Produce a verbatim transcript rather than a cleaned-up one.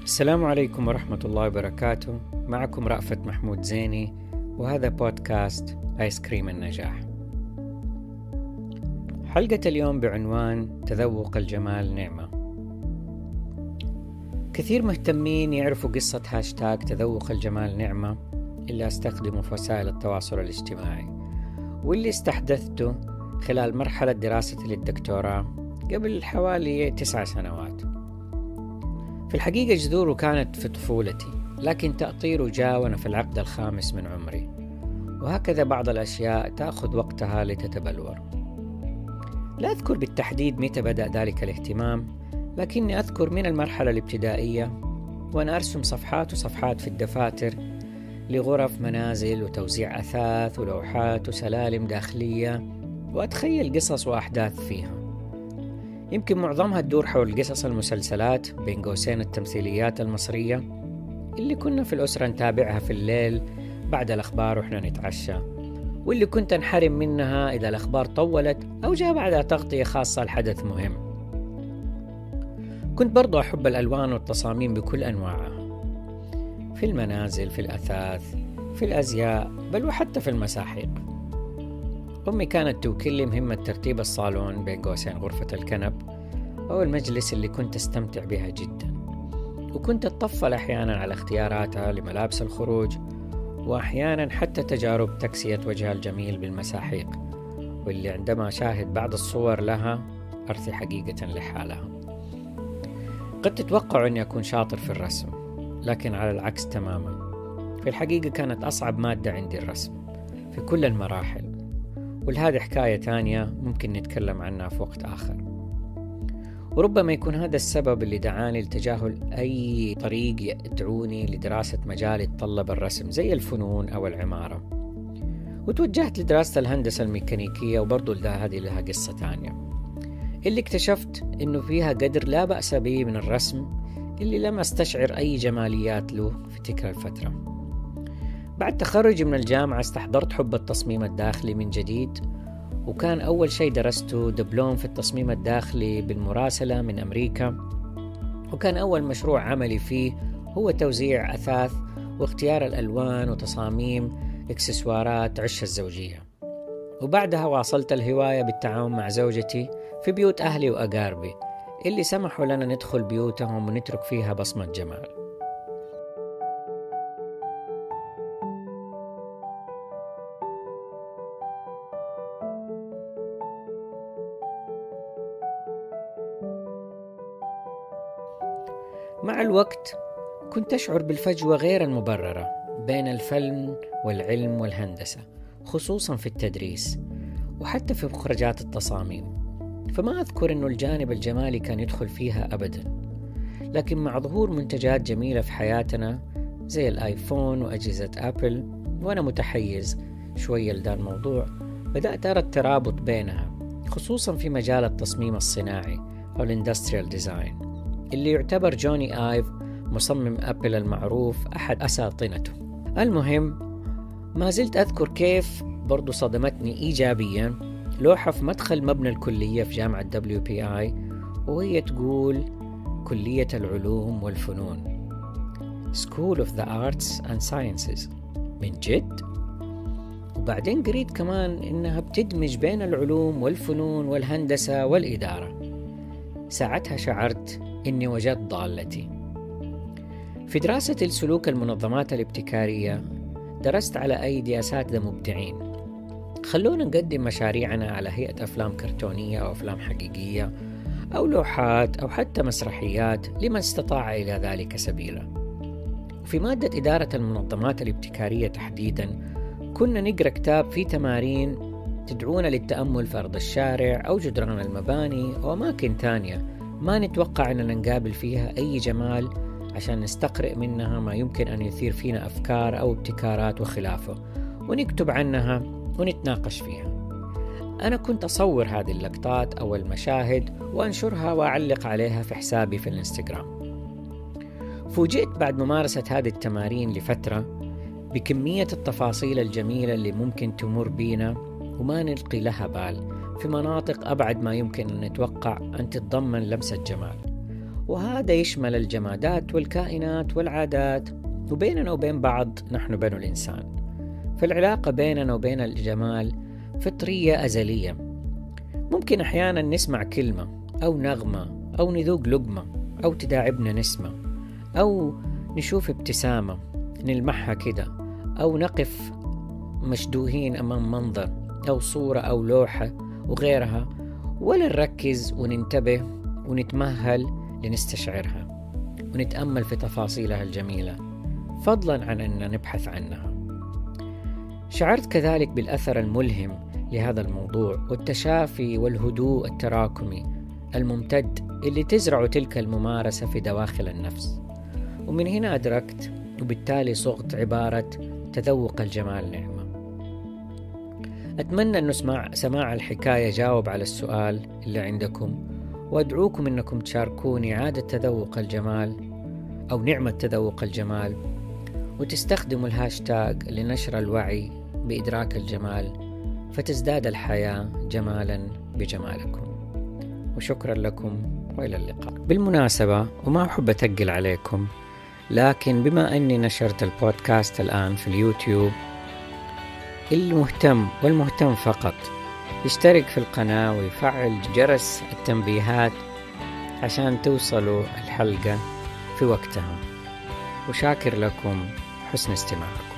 السلام عليكم ورحمة الله وبركاته. معكم رأفت محمود زيني، وهذا بودكاست آيس كريم النجاح. حلقة اليوم بعنوان تذوق الجمال نعمة. كثير مهتمين يعرفوا قصة هاشتاج تذوق الجمال نعمة اللي أستخدمه في وسائل التواصل الاجتماعي، واللي استحدثته خلال مرحلة دراستي للدكتوراه قبل حوالي تسع سنوات. في الحقيقة جذوره كانت في طفولتي، لكن تأطيره جاء وأنا في العقد الخامس من عمري، وهكذا بعض الأشياء تأخذ وقتها لتتبلور. لا أذكر بالتحديد متى بدأ ذلك الاهتمام، لكني أذكر من المرحلة الابتدائية وأنا أرسم صفحات وصفحات في الدفاتر لغرف منازل وتوزيع أثاث ولوحات وسلالم داخلية، وأتخيل قصص وأحداث فيها. يمكن معظمها تدور حول قصص المسلسلات بين قوسين التمثيليات المصرية اللي كنا في الأسرة نتابعها في الليل بعد الأخبار وإحنا نتعشى، واللي كنت انحرم منها إذا الأخبار طولت أو جاء بعدها تغطية خاصة لحدث مهم. كنت برضو أحب الألوان والتصاميم بكل أنواعها، في المنازل، في الأثاث، في الأزياء، بل وحتى في المساحيق. أمي كانت توكل لي مهمة ترتيب الصالون بين قوسين غرفة الكنب أو المجلس اللي كنت أستمتع بها جدا، وكنت أتطفل أحيانا على اختياراتها لملابس الخروج، وأحيانا حتى تجارب تكسية وجهها الجميل بالمساحيق، واللي عندما أشاهد بعض الصور لها أرثي حقيقة لحالها. قد تتوقع أني أكون شاطر في الرسم، لكن على العكس تماما. في الحقيقة كانت أصعب مادة عندي الرسم في كل المراحل، ولهذه حكاية تانية ممكن نتكلم عنها في وقت آخر. وربما يكون هذا السبب اللي دعاني لتجاهل أي طريق يدعوني لدراسة مجال يتطلب الرسم زي الفنون أو العمارة، وتوجهت لدراسة الهندسة الميكانيكية، وبرضو هذه لها قصة تانية اللي اكتشفت إنه فيها قدر لا بأس به من الرسم اللي لم أستشعر أي جماليات له في تلك الفترة. بعد تخرجي من الجامعة استحضرت حب التصميم الداخلي من جديد، وكان أول شيء درسته دبلوم في التصميم الداخلي بالمراسلة من أمريكا، وكان أول مشروع عملي فيه هو توزيع أثاث واختيار الألوان وتصاميم إكسسوارات عش الزوجية. وبعدها واصلت الهواية بالتعاون مع زوجتي في بيوت أهلي وأقاربي اللي سمحوا لنا ندخل بيوتهم ونترك فيها بصمة جمال. مع الوقت كنت أشعر بالفجوة غير المبررة بين الفن والعلم والهندسة، خصوصا في التدريس وحتى في مخرجات التصاميم، فما أذكر أنه الجانب الجمالي كان يدخل فيها أبدا. لكن مع ظهور منتجات جميلة في حياتنا زي الآيفون وأجهزة أبل، وأنا متحيز شوية لدى الموضوع، بدأت أرى الترابط بينها، خصوصا في مجال التصميم الصناعي أو الاندستريال ديزاين، اللي يعتبر جوني آيف مصمم أبل المعروف أحد أساطنته. المهم، ما زلت أذكر كيف برضو صدمتني إيجابيا لوحة في مدخل مبنى الكلية في جامعة دبليو بي آي، وهي تقول كلية العلوم والفنون School of the Arts and Sciences. من جد؟ وبعدين قريت كمان إنها بتدمج بين العلوم والفنون والهندسة والإدارة. ساعتها شعرت إني وجدت ضالتي. في دراسة السلوك المنظمات الابتكارية درست على أيدي أساتذة مبدعين خلونا نقدم مشاريعنا على هيئة أفلام كرتونية أو أفلام حقيقية أو لوحات أو حتى مسرحيات لمن استطاع إلى ذلك سبيلا. وفي مادة إدارة المنظمات الابتكارية تحديدا كنا نقرأ كتاب فيه تمارين تدعونا للتأمل في أرض الشارع أو جدران المباني أو أماكن تانية ما نتوقع أننا نقابل فيها أي جمال، عشان نستقرئ منها ما يمكن أن يثير فينا أفكار أو ابتكارات وخلافه، ونكتب عنها ونتناقش فيها. أنا كنت أصور هذه اللقطات أو المشاهد وأنشرها وأعلق عليها في حسابي في الإنستغرام. فوجئت بعد ممارسة هذه التمارين لفترة بكمية التفاصيل الجميلة اللي ممكن تمر بينا وما نلقي لها بال في مناطق أبعد ما يمكن أن نتوقع أن تتضمن لمسة جمال، وهذا يشمل الجمادات والكائنات والعادات، وبيننا وبين بعض نحن بنو الإنسان. فالعلاقة بيننا وبين الجمال فطرية أزلية. ممكن أحيانا نسمع كلمة أو نغمة أو نذوق لقمة أو تداعبنا نسمة أو نشوف ابتسامة نلمحها كده، أو نقف مشدوهين أمام منظر أو صورة أو لوحة وغيرها، ولا نركز وننتبه ونتمهل لنستشعرها ونتأمل في تفاصيلها الجميلة، فضلا عن أن نبحث عنها. شعرت كذلك بالأثر الملهم لهذا الموضوع والتشافي والهدوء التراكمي الممتد اللي تزرع تلك الممارسة في دواخل النفس. ومن هنا أدركت وبالتالي صغت عبارة تذوق الجمال نعمة. أتمنى أن سماع, سماع الحكاية جاوب على السؤال اللي عندكم، وأدعوكم أنكم تشاركوني عادة تذوق الجمال أو نعمة تذوق الجمال، وتستخدموا الهاشتاج لنشر الوعي بإدراك الجمال، فتزداد الحياة جمالا بجمالكم. وشكرا لكم وإلى اللقاء. بالمناسبة، وما أحب أتقل عليكم، لكن بما أني نشرت البودكاست الآن في اليوتيوب، المهتم والمهتم فقط يشترك في القناة ويفعل جرس التنبيهات عشان توصلوا الحلقة في وقتها. وشاكر لكم حسن استماعكم.